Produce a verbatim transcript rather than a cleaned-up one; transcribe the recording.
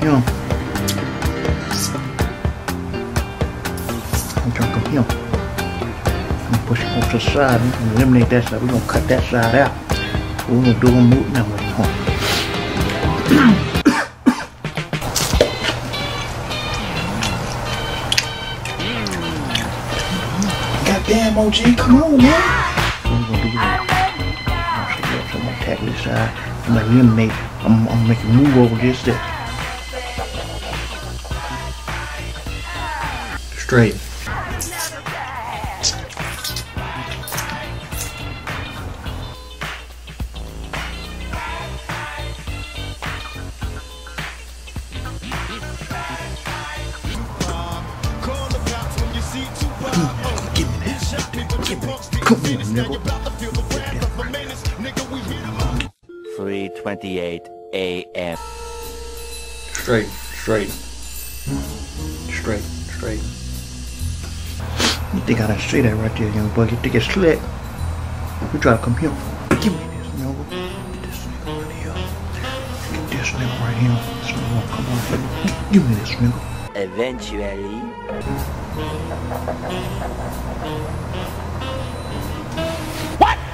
here. I'm trying to come here. I'm pushing off the side. We're gonna eliminate that side. We're gonna cut that side out. We're gonna do a move now. Wait, hold on. Goddamn, O G, come on, man. We're gonna do that. I'm gonna attack this side. I'm gonna eliminate. I'm, I'm gonna make a move over this. That. Straight. three twenty-eight A M Straight, straight, straight, straight. You think I done say that right there, young boy? You think it's slick? You try to come here. Give me this nigga. Get this nigga right here. Get this nigga right here. This nigga won't come on here. Give me this nigga. Eventually. What?